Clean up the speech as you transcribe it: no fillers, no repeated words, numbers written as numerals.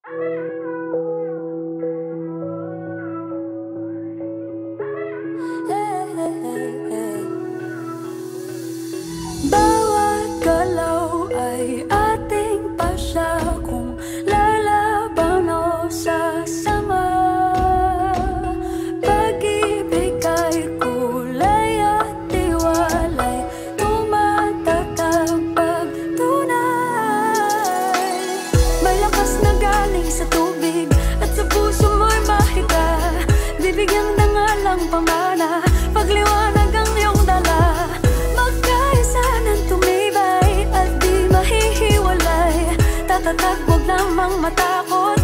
Bawat galaw ay ating pasya kung lalaban o sasama. Pag-ibig ay kulay at tiwalay, tumatatag pagtunay. May lakas na galing sa tubig at sa puso mo'y mahiga. Bibigyan na nga lang pamana, pagliwanag ang iyong dala. Tumibay at di mahihiwalay, tatatag, huwag lamang matakot.